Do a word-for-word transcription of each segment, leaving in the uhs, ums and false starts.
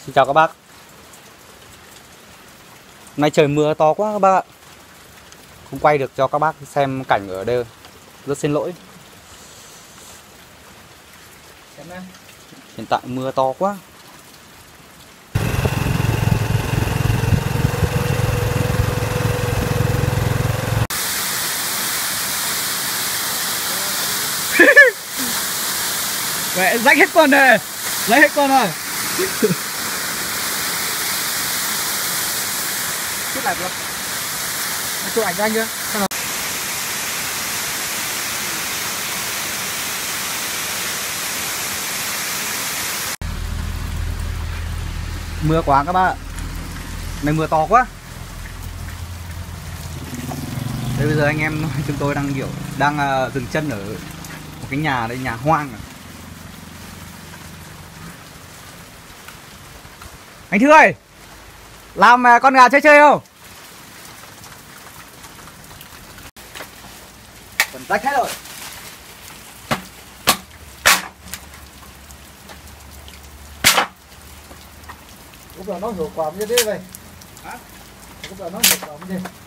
Xin chào các bác. Hôm nay trời mưa to quá các bác ạ. Không quay được cho các bác xem cảnh ở đây. Rất xin lỗi. Hiện tại mưa to quá. Mẹ rách hết quần này, rách hết quần rồi. Chút lại được. Chụp ảnh cho anh chưa? Mưa quá các bác ạ. Này mưa to quá. Đây bây giờ anh em chúng tôi đang kiểu đang uh, dừng chân ở một cái nhà đây, nhà hoang à. Anh Thư ơi, làm uh, con gà chơi chơi không? Còn rách hết rồi. Lúc nào nó hiệu quả như thế vậy? Hả? Lúc nào nó hiệu quả như thế?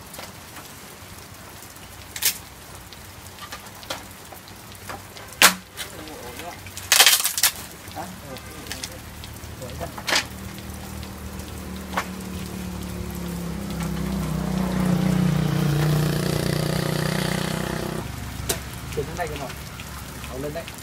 Chuyển xuống đây cho nó. Hậu lên đấy.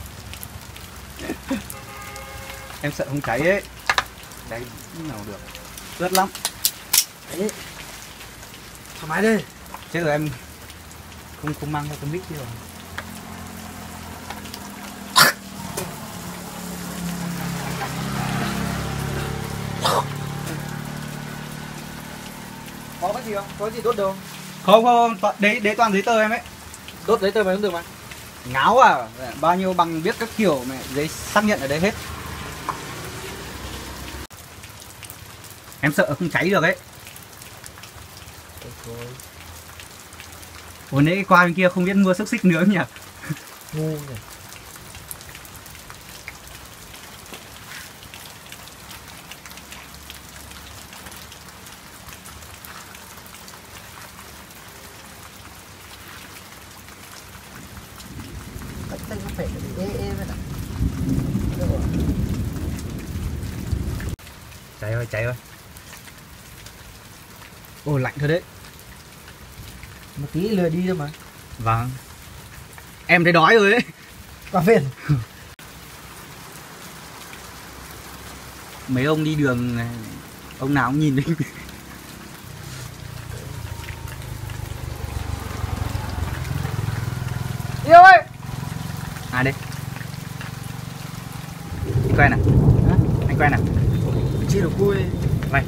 Em sợ không cháy ấy. Đấy, nào được. Ướt lắm. Đấy. Thoải mái đi. Chết rồi, em không không mang theo cái mic đi rồi. Có cái gì không? Có cái gì đốt đâu? Không không, không. Đấy, đấy toàn giấy tờ em ấy. Đốt giấy tờ mày không được mà. Ngáo à, bao nhiêu bằng viết các kiểu mẹ, giấy xác nhận ở đây hết. Em sợ không cháy được ấy. Ủa nãy qua bên kia không biết mua xúc xích nữa nhỉ? Ngu nhỉ. Tay nó phải ê ê vậy. Cháy ơi, cháy ơi. Ồ, lạnh thật đấy. Một tí lừa đi thôi mà. Vâng. Em thấy đói rồi ấy. Cà phê. Mấy ông đi đường này, ông nào cũng nhìn mình. Yêu ơi. À đây. Anh quen à? Hả? Anh quen à? Chị được vui. Vậy.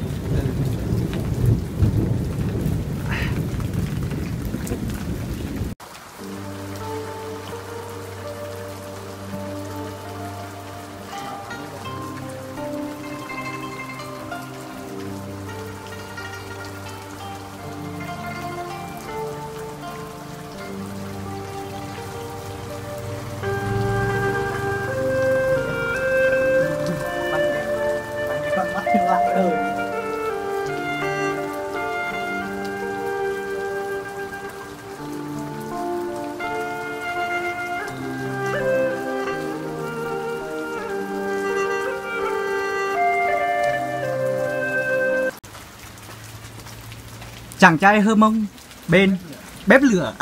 Lại đời. Chàng trai hơ mông bên bếp lửa.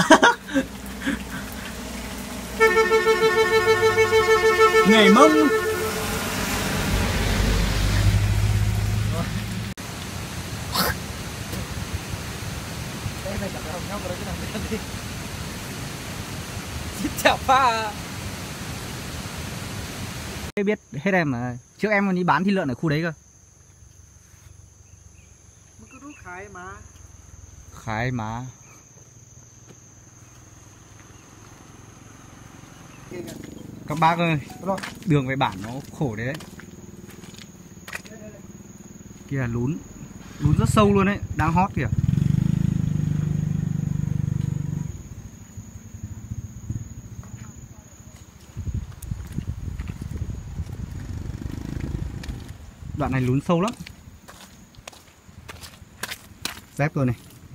Nghề mông. Chào pha. Biết hết em mà. Trước em còn đi bán thịt lợn ở khu đấy cơ. Mà cứ đút khai mà. Khai má. Các bác ơi, đường về bản nó khổ đấy đấy. Kìa lún. Lún rất sâu luôn đấy, đang hot kìa. Đoạn này lún sâu lắm. Dép rồi này.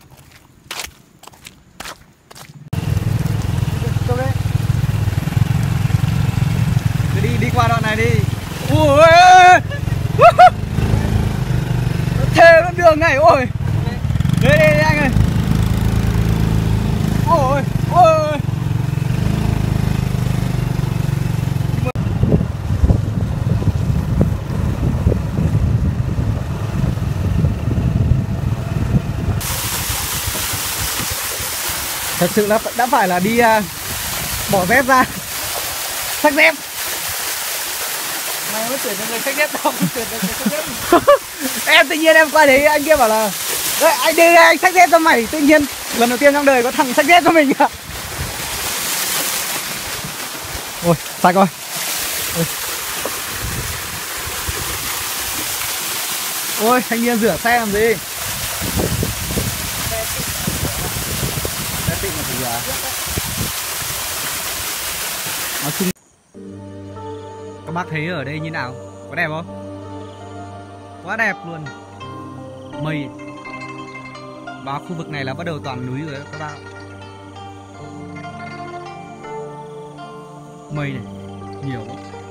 Cứ đi đi qua đoạn này đi. Ui, thề con đường này, ôi. Đây đây, đây anh ơi. Ôi ôi. Thật sự là đã phải là đi uh, bỏ dép ra, xách dép. Mày mới tuyển cho người xách dép, tao không tuyển cho người xách dép. Em tự nhiên em qua đấy anh kia bảo là đấy, anh đi đây, anh xách dép cho mày. Tự nhiên lần đầu tiên trong đời có thằng xách dép cho mình à. Ôi sạch rồi. Ôi. Ôi thanh niên rửa xe làm gì. Xe tịnh là phải rửa. Nói chung các bác thấy ở đây như nào? Có đẹp không? Quá đẹp luôn. Mây. Vào khu vực này là bắt đầu toàn núi rồi đó các bác. Mây này nhiều.